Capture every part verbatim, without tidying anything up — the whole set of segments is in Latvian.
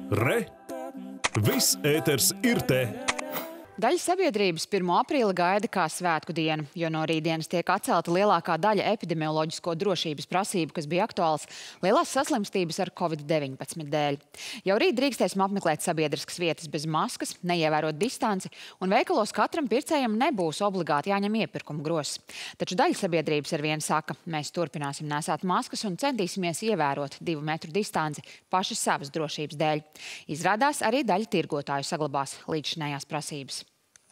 Re! Viss ēters ir te! Daļa sabiedrības pirmo aprīli gaida kā svētku dienu, jo no rītdienas tiek atcelta lielākā daļa epidemioloģisko drošības prasību, kas bija aktuāls lielās saslimstības ar covid deviņpadsmit dēļ. Jau rīt drīkstēsim apmeklēt sabiedriskas vietas bez maskas, neievērot distanci, un veikalos katram pircējam nebūs obligāti jāņem iepirkuma gross. Taču daļa sabiedrības ar vienu saka, mēs turpināsim nesāt maskas un centīsimies ievērot divu metru distanci paši savas drošības dēļ. Izrādās, arī daļa tirgotāju saglabās līdzšinējās prasības.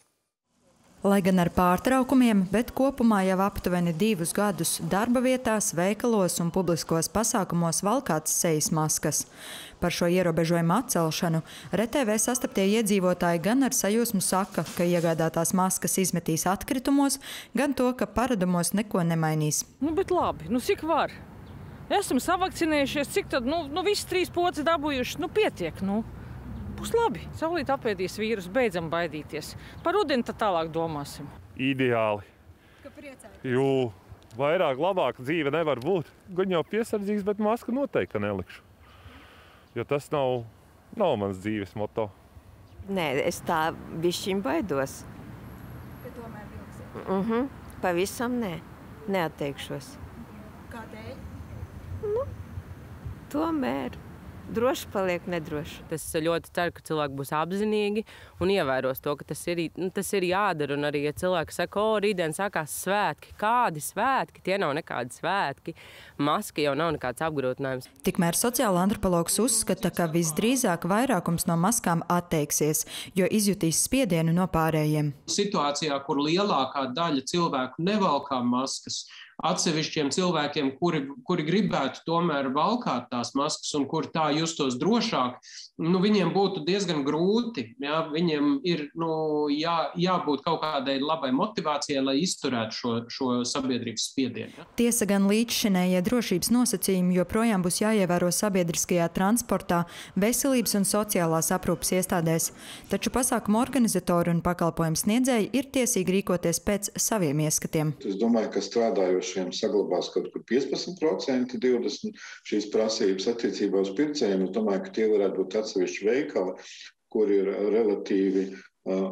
Lai gan ar pārtraukumiem, bet kopumā jau aptuveni divus gadus darba vietās, veikalos un publiskos pasākumos valkātas sejas maskas. Par šo ierobežojumu atcelšanu R T V sastaptie iedzīvotāji gan ar sajūsmu saka, ka iegādātās maskas izmetīs atkritumos, gan to, ka paradumos neko nemainīs. Nu, bet labi, nu cik var? Esam savakcinējušies, cik tad, nu, nu visi trīs poci dabūjuši, nu pietiek, nu. Būs labi. Saulīt apēdīs vīrusu, beidzam baidīties. Par rudeni tad tālāk domāsim. Ideāli. Ka priecājies? Jo vairāk labāka dzīve nevar būt. Gan jau piesardzīgs, bet masku noteikti nelikšu. Jo tas nav, nav mans dzīves moto. Nē, es tā bišķiņ baidos. Bet tomēr vilksi? Mhm, pavisam nē. Neatteikšos. Kādēļ? Nu, tomēr. Droši paliek nedroši. Es ļoti ceru, ka cilvēki būs apzinīgi un ievēros to, ka tas ir, nu, tas ir jādara. Un arī, ja cilvēki saka, o, rītdien sākās svētki, kādi svētki? Tie nav nekādi svētki. Maska jau nav nekāds apgrūtinājums. Tikmēr sociāla antropologs uzskata, ka visdrīzāk vairākums no maskām atteiksies, jo izjutīs spiedienu no pārējiem. Situācijā, kur lielākā daļa cilvēku nevalkā maskas, atsevišķiem cilvēkiem, kuri, kuri gribētu tomēr valkāt tās maskas un kuri tā justos drošāk, nu, viņiem būtu diezgan grūti. Ja? Viņiem ir nu, jā, jābūt kaut kādai labai motivācijai, lai izturētu šo, šo sabiedrības spiedienu. Ja? Tiesa gan līdzšinējie drošības nosacījumi joprojām būs jāievēro sabiedriskajā transportā, veselības un sociālās aprūpes iestādēs. Taču pasākumu organizatori un pakalpojumu sniedzēji ir tiesīgi rīkoties pēc saviem ieskatiem. Es domāju, ka strādājošiem saglabās kaut kur piecpadsmit procenti, divdesmit procenti šīs prasības attiecībā uz pircējiem. Es domāju, ka tie varētu būt atsevišķi veikali, kur ir relatīvi uh,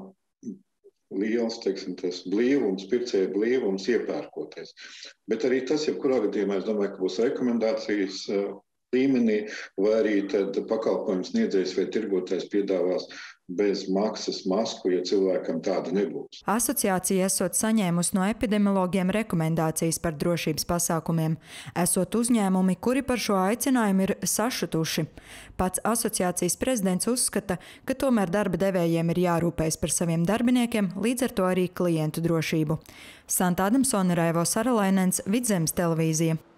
liels, teiksim, tas blīvums, pircēja blīvums iepērkoties. Bet arī tas, jebkurā gadījumā, es domāju, ka būs rekomendācijas uh, līmenī, vai arī tad pakalpojums sniedzējs vai tirgotājs piedāvās bez maksas masku, ja cilvēkam tāda nebūs. Asociācija esot saņēmusi no epidemiologiem rekomendācijas par drošības pasākumiem. Esot uzņēmumi, kuri par šo aicinājumu ir sašutuši. Pats asociācijas prezidents uzskata, ka tomēr darba devējiem ir jārūpējas par saviem darbiniekiem, līdz ar to arī klientu drošību. Santa Adamsone, Raivo Saralainens, Vidzemes televīzija.